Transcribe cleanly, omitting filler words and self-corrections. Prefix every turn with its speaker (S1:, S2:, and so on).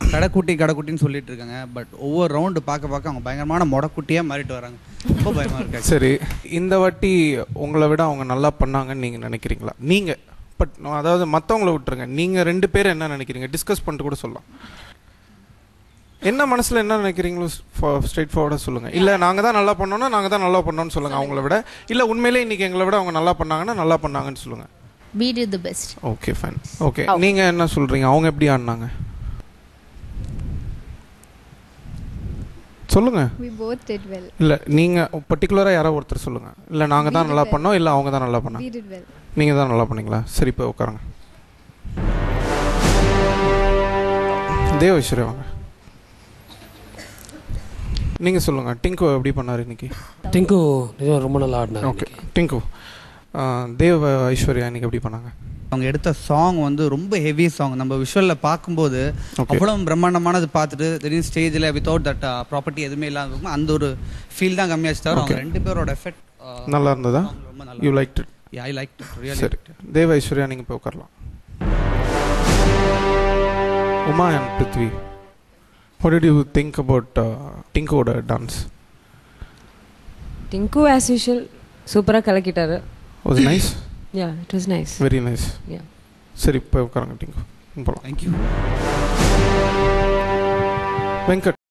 S1: கடைக்குட்டின்னு சொல்லிட்டு இருக்காங்க. பட் ஒவ்வொரு ரவுண்டு பார்க்க அவங்க பயங்கரமான மொடக்குட்டியாக மாறிட்டு வராங்க. ரொம்ப பயமாக இருக்கு.
S2: சரி, இந்த வாட்டி உங்களை விட அவங்க நல்லா பண்ணாங்கன்னு நீங்கள் நினைக்கிறீங்களா? நீங்கள் பட் அதாவது மற்றவங்கள விட்டுருங்க, நீங்கள் 2 பேரும் என்ன நினைக்கிறீங்க? டிஸ்கஸ் பண்ணிட்டு கூட சொல்லலாம். என்ன மனசில் என்ன நினைக்கிறீங்களோ ஸ்ட்ரெயிட் ஃபார்வர்டாக சொல்லுங்கள். இல்லை நாங்கள் தான் நல்லா பண்ணோன்னா நாங்கள் தான் நல்லா பண்ணோன்னு சொல்லுங்கள் அவங்கள விட. இல்லை உண்மையிலே இன்றைக்கி எங்களை விட அவங்க நல்லா பண்ணாங்கன்னா நல்லா பண்ணாங்கன்னு சொல்லுங்கள்.
S3: We did the best.
S2: Okay fine. Okay, நீங்கள் என்ன சொல்கிறீங்க? அவங்க எப்படி ஆடினாங்க சொல்லுங்கள்.
S4: We both did well.
S2: இல்லை நீங்கள் பர்டிகுலராக யாரோ ஒருத்தர் சொல்லுங்கள். இல்லை நாங்கள் தான் நல்லா பண்ணோம், இல்லை அவங்க தான் நல்லா பண்ணாங்க.
S4: We did well.
S2: நீங்கள் தான் நல்லா பண்ணீங்களா? சரி, இப்போ உட்காருங்க. தேவஸ்வரி வாங்க. நீங்கள் சொல்லுங்கள், டிங்கு எப்படி பண்ணார் இன்னைக்கு?
S5: டிங்கு ரொம்ப நல்லா ஆடினார்.
S2: ஓகே டிங்கு. தேவ ஐஸ்வர்யா இன்னைக்கு எப்படி பண்ணாங்க?
S1: அவங்க எடுத்த சாங் வந்து ரொம்ப ஹெவி சாங். நம்ம விஷுவலில் பார்க்கும்போது அவ்வளோ பிரம்மாண்டமானது பார்த்துட்டு திடீர்னு ஸ்டேஜில் வித்தவுட் தட் ப்ராப்பர்ட்டி எதுவுமே இல்லாத அந்த ஒரு ஃபீல் தான் கம்மியாச்சு தவிர அவங்க 2 பேரோட எஃபெக்ட்
S2: நல்லா இருந்ததா?
S1: ரொம்ப நல்லா.
S2: You like it?
S1: I like it really.
S2: சரி, தேவ ஐஸ்வர்யா நீங்கள் போய் உட்காரலாம். Uma and Prithvi, what did you think about Tinko's dance?
S6: Tinku as usual சூப்பரா கலக்கிட்டாரு.
S2: Was it nice?
S6: Yeah, it was nice.
S2: Very nice.
S6: Yeah.
S2: சரி, போய் உட்காருங்க டிங்கு. போகலாம்.
S1: தேங்க்யூ.
S2: வெங்கட்.